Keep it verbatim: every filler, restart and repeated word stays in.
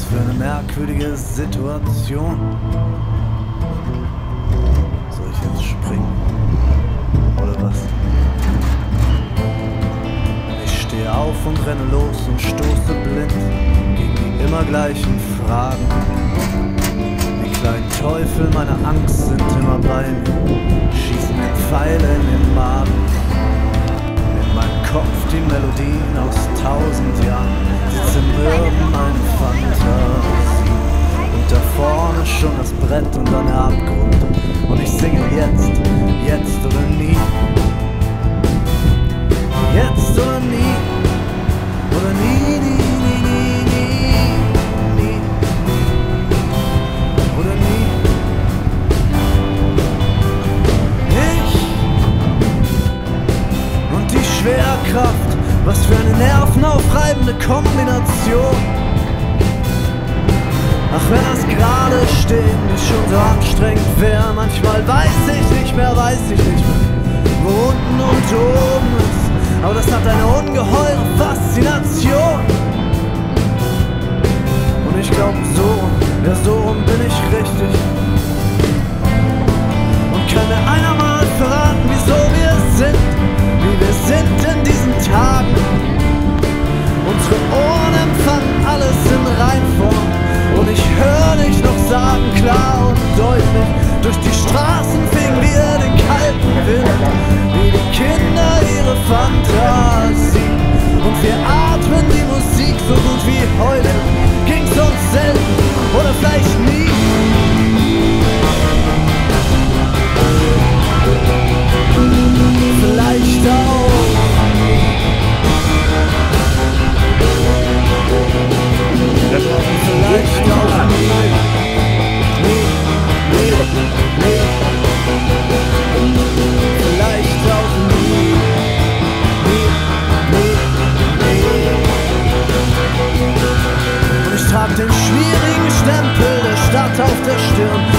für eine merkwürdige Situation. Soll ich jetzt springen? Oder was? Ich stehe auf und renne los und stoße blind gegen die immer gleichen Fragen. Die kleinen Teufel meiner Angst sind immer bei mir, schießen mir Pfeile in den Magen. In meinem Kopf die Melodien aus tausend Jahren, sie zermürben meine Fantasie. Und da vorne schon das Brett und dann der Abgrund. Und ich singe jetzt, jetzt oder nie. Jetzt oder nie. Oder nie, nie, nie, nie, nie. Nie. Oder nie. Ich und die Schwerkraft, was für eine nervenaufreibende Kombination. Ach, wenn das gerade stehen nicht schon so anstrengend wäre. Manchmal weiß ich nicht mehr, weiß ich nicht mehr, wo unten und oben ist. Aber das hat eine ungeheure Faszination. Und ich glaube, so rum, ja so rum bin ich richtig. Und kann mir einer mal verraten, wieso wir sind, wie wir sind in diesen Tagen. Unsere Ohren empfangen alles in Reinform. Und ich höre dich noch sagen, klar und deutlich, durch die Straßen fegen wir den kalten Wind, wie die Kinder ihre Fantasie. Und wir atmen die Musik so gut wie heute, ging's uns selten oder vielleicht nie. Vielleicht auch nie. Vielleicht auch nie. Nie, nie, nie. Vielleicht auch nie. Nie, nie, nie. Und ich trag den schwierigen Stempel der Stadt auf der Stirn.